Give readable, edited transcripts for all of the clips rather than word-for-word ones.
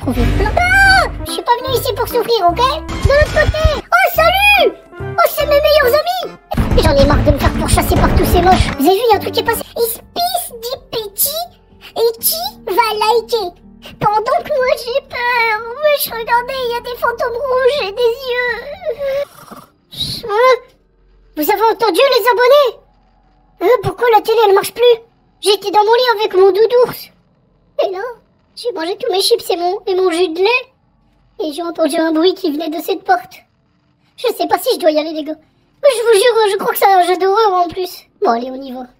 trouver plein. Ah, je suis pas venue ici pour souffrir, ok? De l'autre côté. Oh, salut! Oh, c'est mes meilleurs amis! J'en ai marre de me faire pourchasser par tous ces moches. Vous avez vu, il y a un truc qui est passé. Il se pisse dit petit. Et qui va liker? Pendant que moi j'ai peur. Wesh, regardez, il y a des fantômes rouges et des yeux. Vous avez entendu, les abonnés? Pourquoi la télé elle marche plus? J'étais dans mon lit avec mon doudours. Et là, j'ai mangé tous mes chips et mon jus de lait. Et j'ai entendu un bruit qui venait de cette porte. Je sais pas si je dois y aller, les gars. Je vous jure, je crois que c'est un jeu d'horreur en plus. Bon, allez, on y va.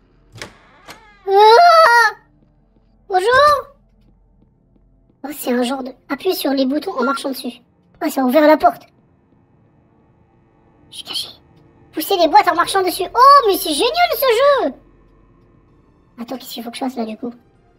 Ah, bonjour. Oh, c'est un genre de... Appuyez sur les boutons en marchant dessus. Oh, ça a ouvert la porte. Je suis caché. Poussez les boîtes en marchant dessus. Oh, mais c'est génial ce jeu. Attends, qu'est-ce qu'il faut que je fasse là, du coup?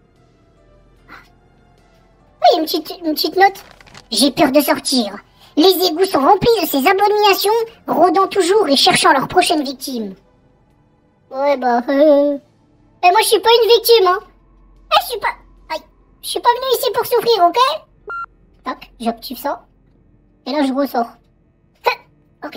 Ah, il y a une petite note. J'ai peur de sortir. Les égouts sont remplis de ces abominations, rôdant toujours et cherchant leur prochaine victime. Ouais, bah... Et moi, je suis pas une victime, hein. Je suis pas... Aïe. Je suis pas venue ici pour souffrir, ok? Tac, j'active ça. Et là, je ressors. Ok.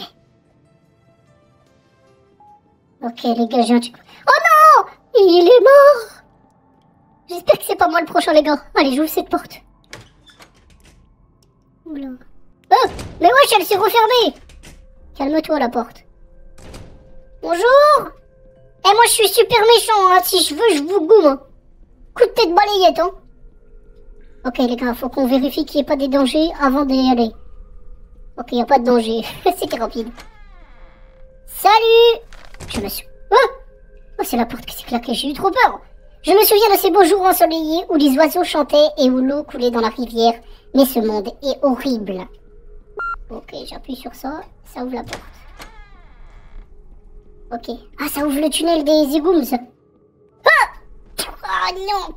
Ok, les gars, j'ai un truc... Oh non! Il est mort! J'espère que c'est pas moi le prochain, les gars. Allez, j'ouvre cette porte. Oula. Oh! Mais wesh, elle s'est refermée! Calme-toi, la porte. Bonjour! Eh, moi, je suis super méchant, hein. Si je veux, je vous goume, hein. Coup de tête balayette, hein. Ok, les gars, faut qu'on vérifie qu'il n'y ait pas des dangers avant d'y aller. Ok, il n'y a pas de danger. C'était rapide. Salut! Je me suis... Oh, c'est la porte qui s'est claquée, j'ai eu trop peur. Je me souviens de ces beaux jours ensoleillés où les oiseaux chantaient et où l'eau coulait dans la rivière. Mais ce monde est horrible. Ok, j'appuie sur ça, ça ouvre la porte. Ok. Ah, ça ouvre le tunnel des égouts. Ah non.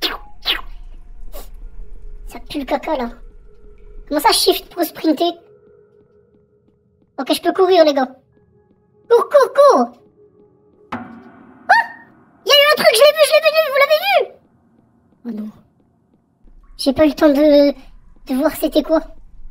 Ça pue le caca, là. Comment ça, shift pour sprinter? Ok, je peux courir, les gars. Cours! Il y a eu un truc, je l'ai vu, vous l'avez vu? Oh non. J'ai pas eu le temps de voir c'était quoi.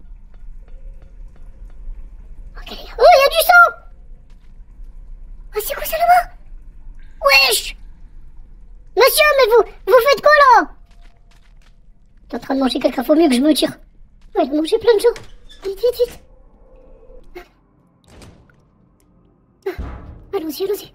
Ok, les gars. Oh, il y a du sang! Oh, c'est quoi ça là-bas? Wesh! Monsieur, mais vous faites quoi là? T'es en train de manger quelqu'un, faut mieux que je me tire. Oh, il a mangé plein de gens. Vite. Allons-y.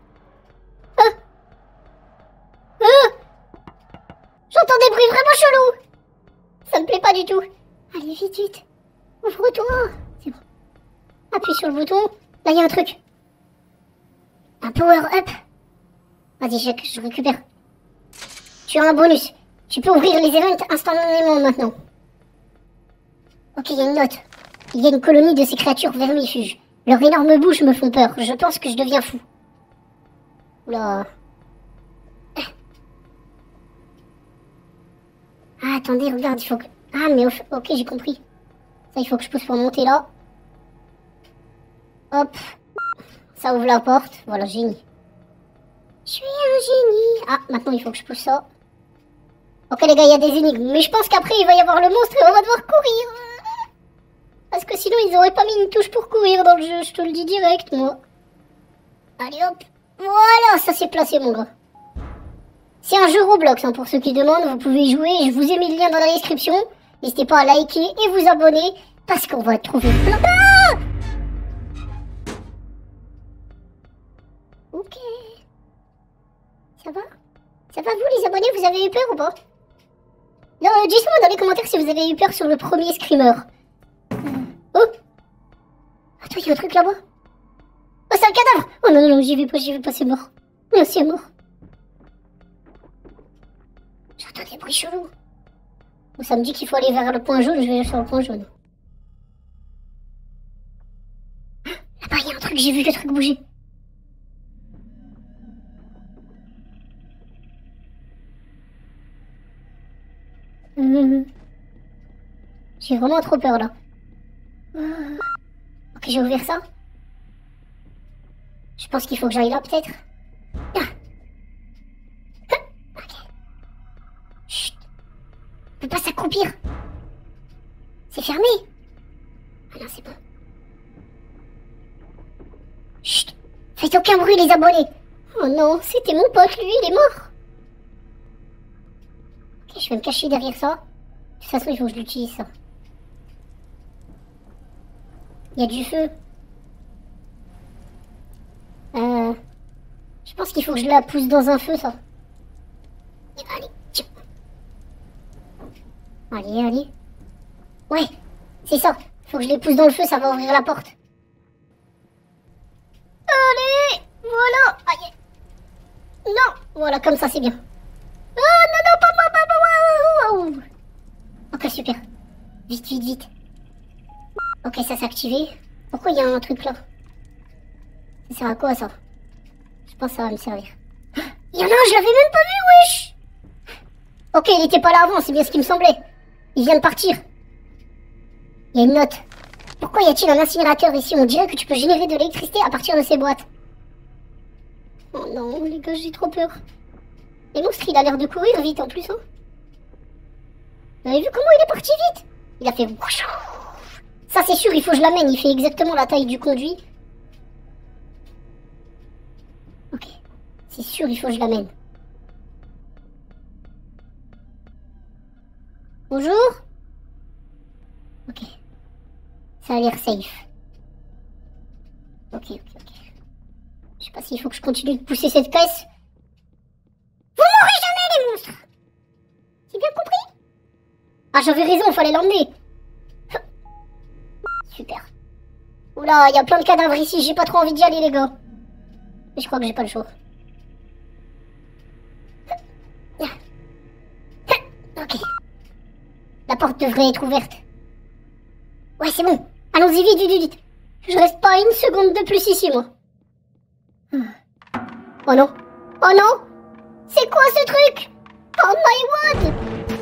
J'entends des bruits vraiment chelous. Ça me plaît pas du tout. Allez, vite. Ouvre-toi. C'est bon. Appuie sur le bouton. Là, il y a un truc. Un power-up. Vas-y, je récupère. Tu as un bonus. Tu peux ouvrir les events instantanément maintenant. Ok, il y a une note. Il y a une colonie de ces créatures vermifuges. Leurs énormes bouches me font peur. Je pense que je deviens fou. Oula. Ah, attendez, regarde, il faut que... Ah, mais ok, j'ai compris. Ça, il faut que je pousse pour monter là. Hop. Ça ouvre la porte. Voilà, génie. Je suis un génie. Ah, maintenant, il faut que je pousse ça. Ok, les gars, il y a des énigmes. Mais je pense qu'après, il va y avoir le monstre et on va devoir courir. Parce que sinon, ils auraient pas mis une touche pour courir dans le jeu. Je te le dis direct, moi. Allez, hop. Voilà, ça s'est placé, mon gars. C'est un jeu Roblox, hein, pour ceux qui demandent, vous pouvez y jouer, je vous ai mis le lien dans la description. N'hésitez pas à liker et vous abonner, parce qu'on va trouver plein... Ah, ok. Ça va vous les abonnés, vous avez eu peur ou pas? Non, dites-moi dans les commentaires si vous avez eu peur sur le premier screamer. Oh. Attends, il y a un truc là-bas. Oh, c'est un cadavre. Oh non, j'y vais pas, c'est mort. Non, c'est mort. J'entends des bruits chelous. Bon, ça me dit qu'il faut aller vers le point jaune, je vais aller sur le point jaune. Là-bas, il y a un truc, j'ai vu le truc bouger. J'ai vraiment trop peur là. Ok, j'ai ouvert ça. Je pense qu'il faut que j'aille là peut-être. Ok. Chut. On peut pas s'accroupir. C'est fermé. Ah non, c'est bon. Chut. Faites aucun bruit, les abonnés. Oh non, c'était mon pote, lui, il est mort. Ok, je vais me cacher derrière ça. De toute façon, il faut que je l'utilise, ça. Il y a du feu. Je pense qu'il faut que je la pousse dans un feu, ça. Allez, tiens. Allez, allez. Ouais, c'est ça. Faut que je les pousse dans le feu, ça va ouvrir la porte. Allez, voilà. Aïe. Non, voilà, comme ça, c'est bien. Oh, non, non, pas. Ok, super. Vite, vite, vite. Ok, ça s'est activé. Pourquoi il y a un truc là? Ça sert à quoi, ça? Je pense que ça va me servir. Il y en a un, je l'avais même pas vu, wesh. Ok, il était pas là avant, c'est bien ce qui me semblait. Il vient de partir. Il y a une note. Pourquoi y a-t-il un incinérateur ici? On dirait que tu peux générer de l'électricité à partir de ces boîtes. Oh non, les gars, j'ai trop peur. Et monstre, il a l'air de courir vite en plus, hein. Vous avez vu comment il est parti vite? Il a fait... Ça, c'est sûr, il faut que je l'amène. Il fait exactement la taille du conduit. Ok. C'est sûr, il faut que je l'amène. Bonjour. Ok. Ça a l'air safe. Ok. Je sais pas s'il faut que je continue de pousser cette caisse. Vous m'aurez jamais, les monstres. J'ai bien compris. Ah, j'avais raison, il fallait l'emmener. Super. Oula, il y a plein de cadavres ici, j'ai pas trop envie d'y aller, les gars. Mais je crois que j'ai pas le choix. Ok. La porte devrait être ouverte. Ouais, c'est bon. Allons-y, vite. Je reste pas une seconde de plus ici, moi. Oh non. Oh non. C'est quoi ce truc? Oh my god.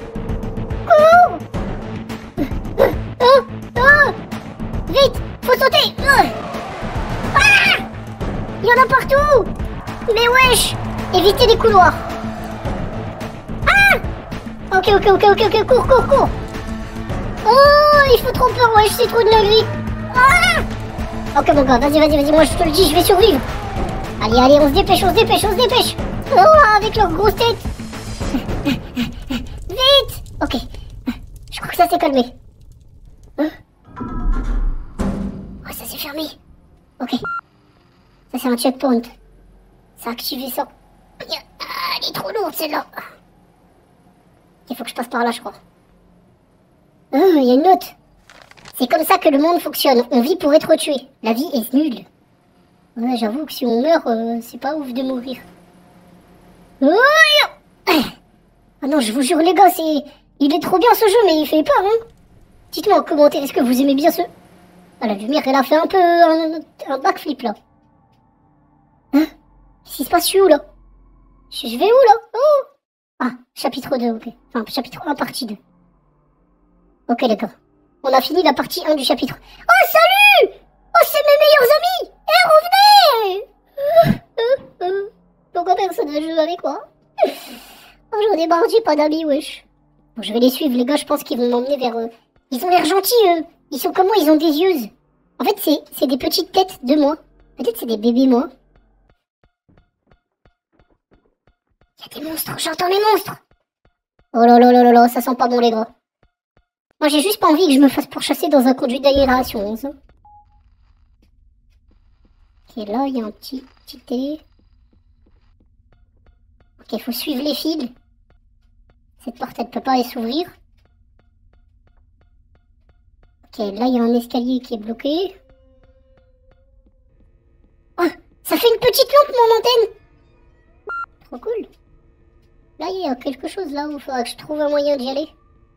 Vite, faut sauter. Ah, il y en a partout. Mais wesh. Évitez les couloirs. Ah. Ok, cours. Oh, il faut trop peur, wesh, c'est trop de dinguerie. Ah. Ok mon gars, vas-y, moi je te le dis, je vais survivre. Allez, on se dépêche. Oh, avec leur grosse tête. Vite. Ok. Je crois que ça s'est calmé. Hein? Oh, ça s'est fermé. Ok. Ça c'est un checkpoint. Ça a activé ça. Ah, elle est trop lourde celle-là. Il faut que je passe par là, je crois. Il y a une note. C'est comme ça que le monde fonctionne. On vit pour être tué. La vie est nulle. Ouais, j'avoue que si on meurt, c'est pas ouf de mourir. Ah non, je vous jure les gars, il est trop bien ce jeu, mais il fait peur, hein. Dites-moi en commentaire, est-ce que vous aimez bien ce... Ah, la lumière, elle a fait un peu un backflip, là. Hein? Qu'est-ce qui se passe? Je suis où, là? Je vais où, là? Oh! Ah, chapitre 2, ok. Enfin, chapitre 1, partie 2. Ok, les gars. On a fini la partie 1 du chapitre. Oh, salut! Oh, c'est mes meilleurs amis! Revenez! Pourquoi personne ne joue avec moi? Oh, j'en ai marre, j'ai pas d'amis, wesh. Bon, je vais les suivre, les gars, je pense qu'ils vont m'emmener vers... Ils ont l'air gentils, eux. Ils sont comme moi, ils ont des yeux. En fait, c'est des petites têtes de moi. Peut-être c'est des bébés, moi. Il y a des monstres, j'entends les monstres. Oh là, ça sent pas bon, les gars. Moi, j'ai juste pas envie que je me fasse pourchasser dans un conduit d'aération, ça. Ok, là, il y a un petit T. Ok, il faut suivre les fils. Cette porte, elle peut pas s'ouvrir. Ok, là, il y a un escalier qui est bloqué. Oh, ça fait une petite lampe, mon antenne. Trop cool. Là, il y a quelque chose là où il faudra que je trouve un moyen d'y aller.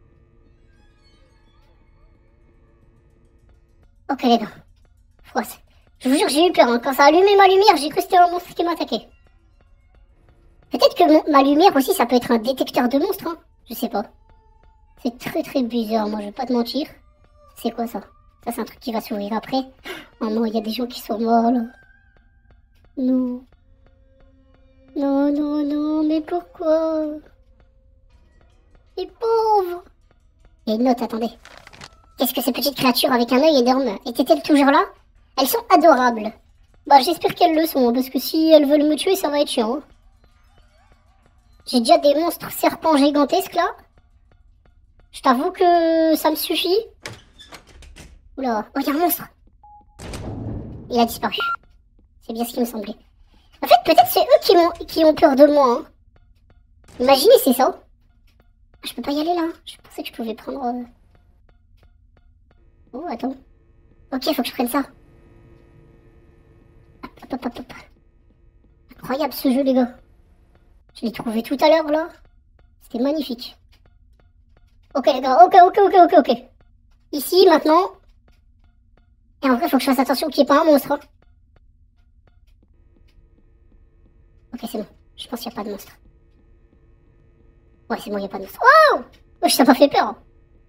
Ok, les gars. Froisse. Je vous jure, j'ai eu peur. Hein. Quand ça a allumé ma lumière, j'ai cru que c'était un monstre qui m'attaquait. Peut-être que ma lumière aussi, ça peut être un détecteur de monstres. Hein. Je sais pas. C'est très bizarre, moi, je vais pas te mentir. C'est quoi ça? Ça, c'est un truc qui va s'ouvrir après. Oh non, il y a des gens qui sont morts, là. Non. Non, mais pourquoi? Les pauvres. Il y a une note, attendez. Qu'est-ce que ces petites créatures avec un œil énorme? Étaient-elles toujours là? Elles sont adorables. Bah j'espère qu'elles le sont, parce que si elles veulent me tuer, ça va être chiant. Hein. J'ai déjà des monstres serpents gigantesques là. Je t'avoue que ça me suffit. Oula, oh y'a un monstre. Il a disparu. C'est bien ce qui me semblait. En fait, peut-être c'est eux qui ont peur de moi. Hein. Imaginez, c'est ça. Ah, je peux pas y aller là. Je pensais que je pouvais prendre... Oh, attends. Ok, faut que je prenne ça. Hop, hop, hop, hop. Incroyable ce jeu, les gars. Je l'ai trouvé tout à l'heure, là. C'était magnifique. Ok, les gars. Ok. Ici, maintenant. Et en vrai, faut que je fasse attention qu'il n'y ait pas un monstre. Hein. Ok, c'est bon. Je pense qu'il n'y a pas de monstre. Ouais, c'est bon, il n'y a pas de monstre. Oh! Oh, ça m'a fait peur. Hein.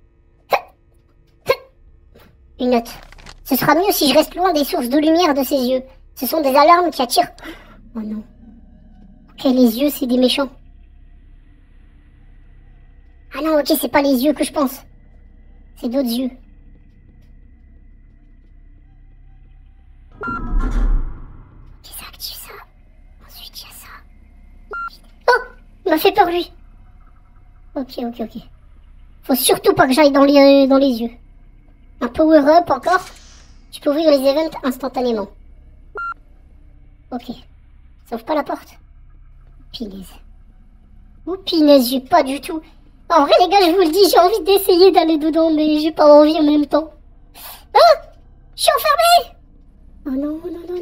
Une note. Ce sera mieux si je reste loin des sources de lumière de ses yeux. Ce sont des alarmes qui attirent... Oh non. Ok, les yeux, c'est des méchants. Ah non, ok, c'est pas les yeux que je pense. C'est d'autres yeux. Ok, ça active ça. Ensuite, il y a ça. Oh! Il m'a fait peur, lui. Ok. Faut surtout pas que j'aille dans les yeux. Un power-up encore. Je peux ouvrir les events instantanément. Ok. Ça ouvre pas la porte. Pinaise. Oh pinaise, j'ai pas du tout. En vrai les gars, je vous le dis, j'ai envie d'essayer d'aller dedans, mais j'ai pas envie en même temps. Ah! Je suis enfermée! Oh non.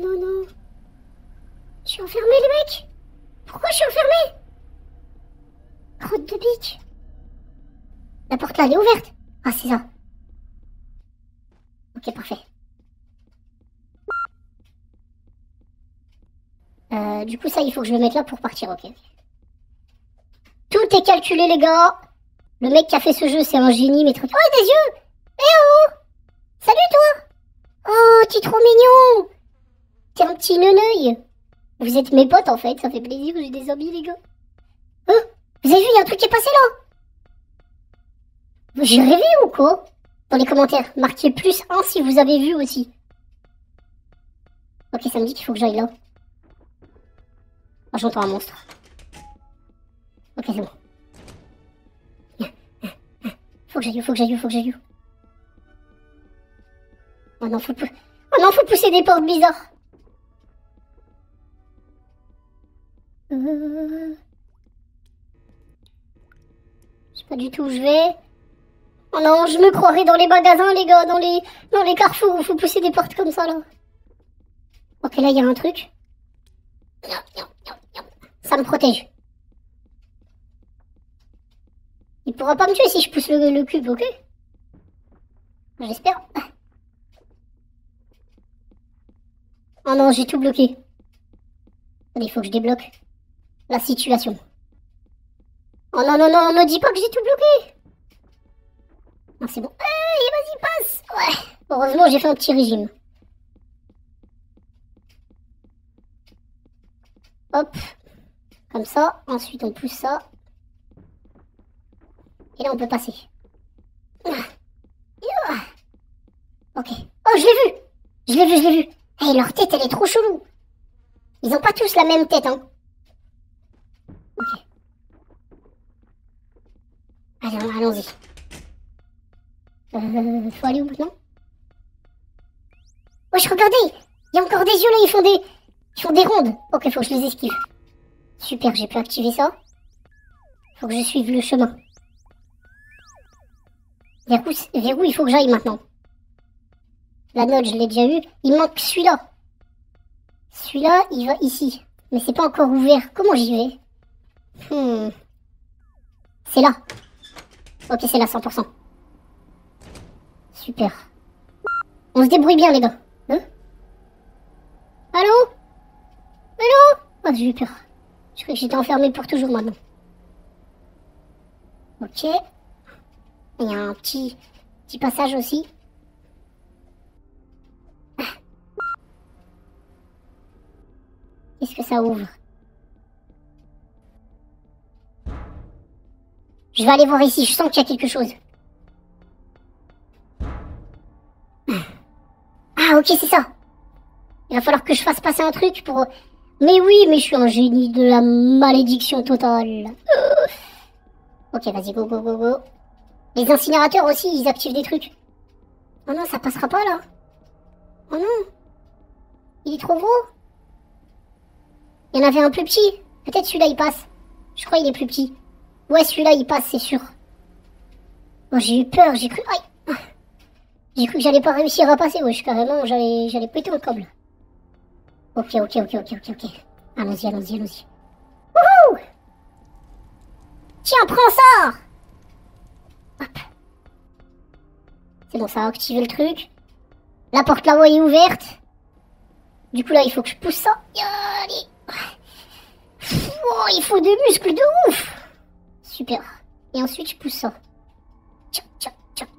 Je suis enfermée les mecs! Pourquoi je suis enfermée? Crotte de bique. La porte là, elle est ouverte. Ah c'est ça. Ok, parfait. Du coup, ça, il faut que je le mette là pour partir, ok. Tout est calculé, les gars. Le mec qui a fait ce jeu, c'est un génie, mais trop... Oh, des yeux! Eh oh! Salut, toi! Oh, t'es trop mignon! T'es un petit neuneuil. Vous êtes mes potes, en fait. Ça fait plaisir, j'ai des amis, les gars. Oh! Vous avez vu, il y a un truc qui est passé, là? J'ai rêvé ou quoi? Dans les commentaires, marquez +1 si vous avez vu aussi. Ok, ça me dit qu'il faut que j'aille là. Oh, j'entends un monstre. Ok, c'est bon. Faut que j'aille. Oh non, faut pousser des portes bizarres. Je sais pas du tout où je vais. Oh non, je me croirais dans les magasins, les gars, dans les carrefours où faut pousser des portes comme ça, là. Ok, là, il y a un truc. Ça me protège. Il pourra pas me tuer si je pousse le cube, ok? J'espère. Oh non, j'ai tout bloqué. Il faut que je débloque la situation. Oh non, me dis pas que j'ai tout bloqué. Non, c'est bon. Hey, vas-y, passe. Ouais. Heureusement, j'ai fait un petit régime. Hop. Comme ça. Ensuite, on pousse ça. Et là, on peut passer. Ok. Oh, je l'ai vu. Hey, leur tête, elle est trop chelou. Ils ont pas tous la même tête, hein. Ok. Allons-y. Faut aller où maintenant? Wesh, regardez! Il y a encore des yeux là, ils font des rondes. Ok, faut que je les esquive. Super, j'ai pu activer ça. Faut que je suive le chemin. Vers où il faut que j'aille maintenant? La note, je l'ai déjà eu. Il manque celui-là. Celui-là, il va ici. Mais c'est pas encore ouvert. Comment j'y vais? C'est là. Ok, c'est là, 100%. Super. On se débrouille bien, les gars. Hein? Allô? Oh, j'ai eu peur. Je croyais que j'étais enfermé pour toujours maintenant. Ok. Il y a un petit passage aussi. Qu'est-ce que ça ouvre? Je vais aller voir ici, je sens qu'il y a quelque chose. Ok, c'est ça. Il va falloir que je fasse passer un truc pour... Mais oui, mais je suis un génie de la malédiction totale. Ok, vas-y, go, go, go, go. Les incinérateurs aussi, ils activent des trucs. Oh non, ça passera pas, là. Oh non. Il est trop gros. Il y en avait un plus petit. Peut-être celui-là, il passe. Je crois qu'il est plus petit. Ouais, celui-là, il passe, c'est sûr. Oh, j'ai eu peur, j'ai cru... Aïe. J'ai cru que j'allais pas réussir à passer, wesh, carrément, j'allais péter le câble. Ok. Allons-y. Wouhou! Tiens, prends ça! Hop. C'est bon, ça a activé le truc. La porte là-haut est ouverte. Du coup, là, il faut que je pousse ça. Allez. Oh, il faut des muscles de ouf! Super. Et ensuite, je pousse ça. Tchac.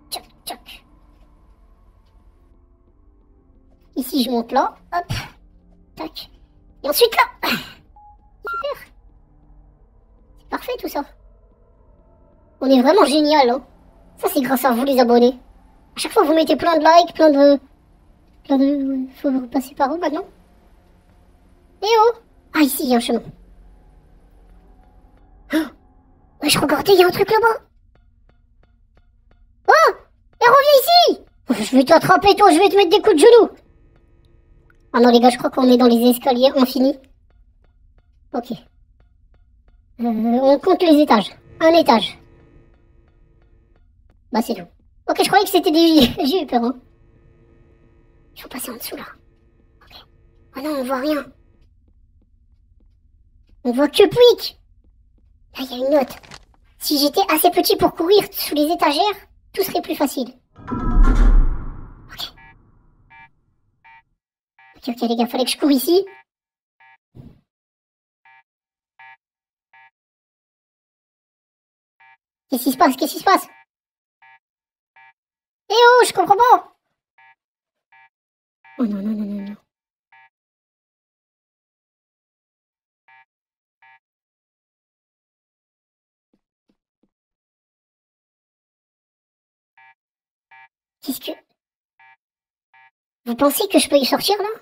Ici, je monte là. Hop. Tac. Et ensuite là. Super. C'est parfait tout ça. On est vraiment génial, hein. Ça, c'est grâce à vous, les abonnés. À chaque fois, vous mettez plein de likes, plein de... Faut passer par où maintenant? Eh oh! Ah, ici, il y a un chemin. Oh, je regardais, il y a un truc là-bas. Oh! Et reviens ici! Je vais t'attraper, toi, je vais te mettre des coups de genoux. Ah non, les gars, je crois qu'on est dans les escaliers infinis. Ok. On compte les étages. Un étage. Bah, c'est tout. Ok, je croyais que c'était des... J'ai eu peur, hein. Il faut passer en dessous, là. Ok. Oh non, on voit rien. On voit que Pouic. Là, il y a une note. Si j'étais assez petit pour courir sous les étagères, tout serait plus facile. Ok, les gars, fallait que je cours ici. Qu'est-ce qui se passe? Eh oh, je comprends pas. Oh non. Qu'est-ce que... Vous pensez que je peux y sortir, là?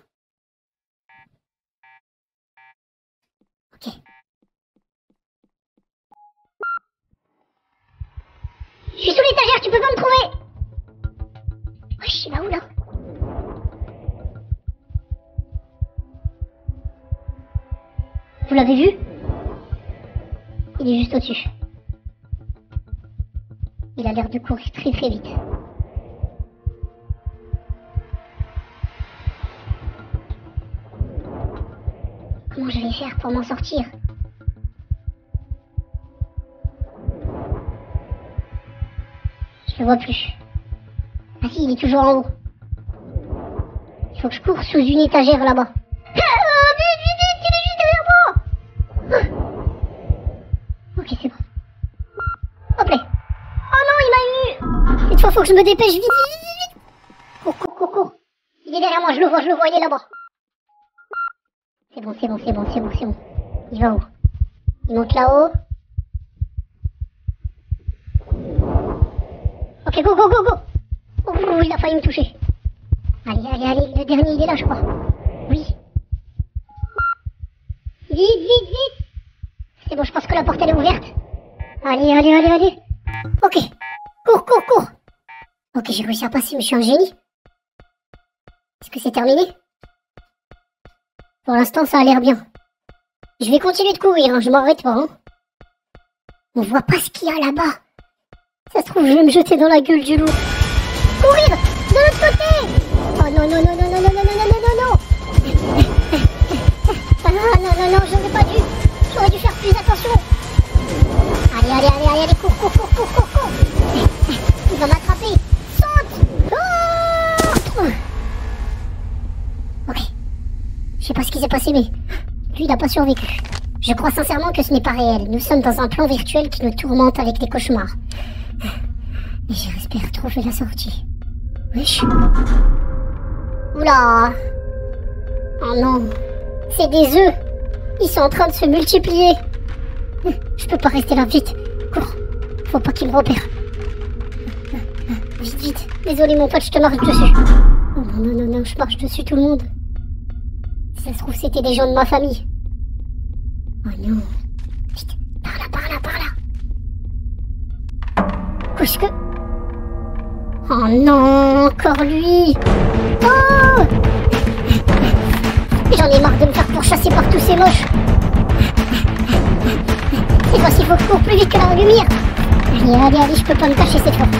Ok. Je suis sous l'étagère, tu peux pas me trouver? Ouais, je suis là où, là? Vous l'avez vu? Il est juste au-dessus. Il a l'air de courir très vite. Comment je vais faire pour m'en sortir? Je le vois plus. Ah si, il est toujours en haut. Il faut que je cours sous une étagère là-bas. Vite, il est juste derrière moi. Ok, c'est bon. Hop là. Oh non, il m'a eu. Cette fois, faut que je me dépêche vite. Cours. Il est derrière moi, je le vois, il est là-bas. C'est bon. Il va où? Il monte là-haut. Ok, go. Oh, il a failli me toucher. Allez, le dernier, il est là, je crois. Oui. Vite. C'est bon, je pense que la porte, elle est ouverte. Allez. Ok. Cours. Ok, j'ai réussi à passer, mais je suis un génie. Est-ce que c'est terminé? Pour l'instant, ça a l'air bien. Je vais continuer de courir, hein, je m'arrête pas. Hein. On voit pas ce qu'il y a là-bas. Ça se trouve, je vais me jeter dans la gueule du loup. Courir de l'autre côté. Oh non. Ah non, j'aurais pas dû. J'aurais dû faire plus attention. Allez, cours. Il va m'attraper. Saute. Oh ok. Je sais pas ce qui s'est passé, mais lui, il n'a pas survécu. Je crois sincèrement que ce n'est pas réel. Nous sommes dans un plan virtuel qui nous tourmente avec des cauchemars. Et j'espère trouver la sortie. Wesh. Oula. Oh non. C'est des œufs. Ils sont en train de se multiplier. Je peux pas rester là, vite. Cours. Faut pas qu'ils me repèrent. Vite. Désolé mon pote, je te marche dessus. Oh non. non, je marche dessus tout le monde. Si ça se trouve, c'était des gens de ma famille. Oh non. Vite, par là, par là, par là. Qu'est-ce que... Oh non, encore lui. Oh! J'en ai marre de me faire pourchasser par tous ces moches. Cette fois-ci, il faut que je cours plus vite que la lumière. Allez, allez, allez, je peux pas me cacher cette fois.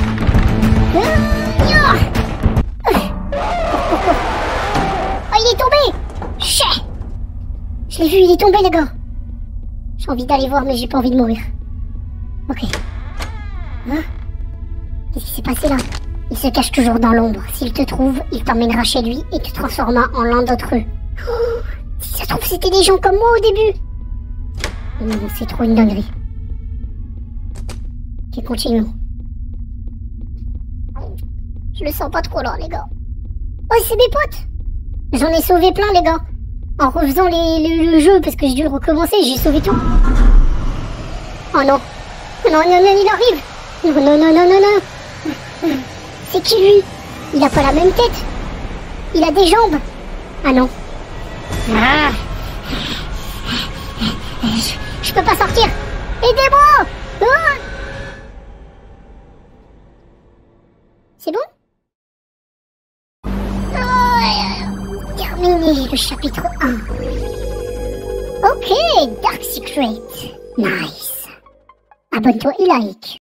Oh, il est tombé! Chais! Je l'ai vu, il est tombé, les gars. J'ai envie d'aller voir, mais j'ai pas envie de mourir. Ok. Hein? Qu'est-ce qui s'est passé là? Il se cache toujours dans l'ombre. S'il te trouve, il t'emmènera chez lui et te transformera en l'un d'entre eux. Oh, si ça se trouve, c'était des gens comme moi au début. Non, c'est trop une dinguerie. Ok, continuons. Je le sens pas trop là, les gars. Oh, c'est mes potes! J'en ai sauvé plein, les gars. En refaisant le jeu, parce que j'ai dû le recommencer, j'ai sauvé tout. Oh non. Non, non, non, il arrive. Non, non, non, non, non, non. C'est qui lui? Il a pas la même tête. Il a des jambes. Ah non. Ah. Je peux pas sortir. Aidez-moi. Ah. C'est bon? Terminé le chapitre 1. Ok, Dark Secret. Nice. Abonne-toi et like.